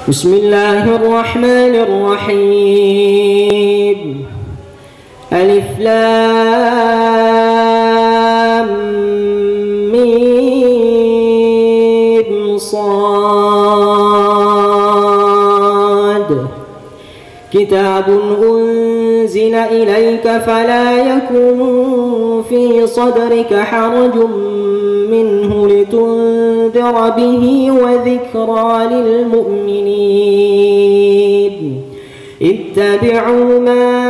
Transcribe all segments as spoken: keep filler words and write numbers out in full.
بسم الله الرحمن الرحيم. ألف لام ميم صاد. كتاب أنزل إليك فلا يكن في صدرك حرج منه لتنذر به وذكرى للمؤمنين. اتبعوا ما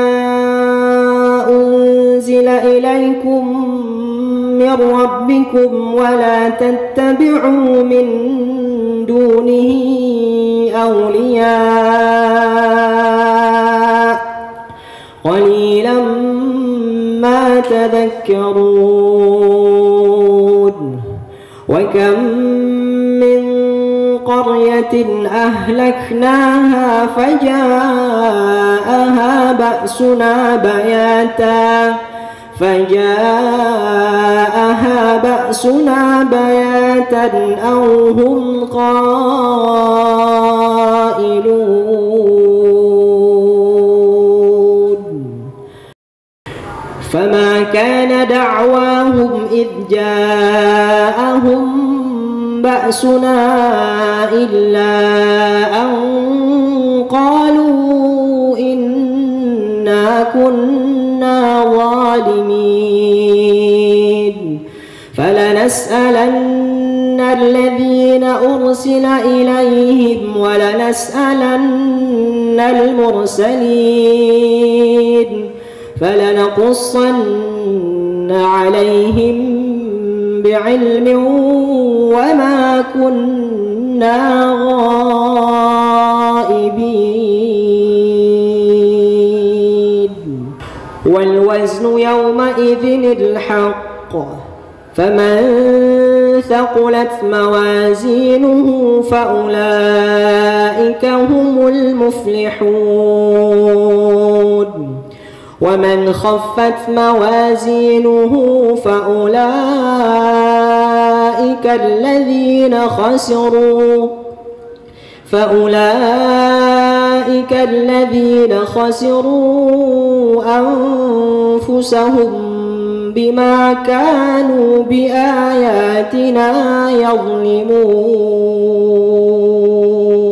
أنزل إليكم من ربكم ولا تتبعوا من دونه أولياء قليلا ما تذكرون. وكم من قرية أهلكناها فجاءها بأسنا بياتا فجاءها بأسنا بياتا أو هم قائلون. فما كان دعواهم إذ جاءهم بأسنا إلا أن قالوا إنا كنا ظالمين. فلنسألن الذين أرسل إليهم ولنسألن المرسلين فلنقصن عليهم بعلم وما كنا غائبين. والوزن يومئذ الحق فمن ثقلت موازينه فأولئك هم المفلحون. ومن خفت موازينه فأولئك الذين خسروا فأولئك الذين خسروا أنفسهم بما كانوا بآياتنا يظلمون.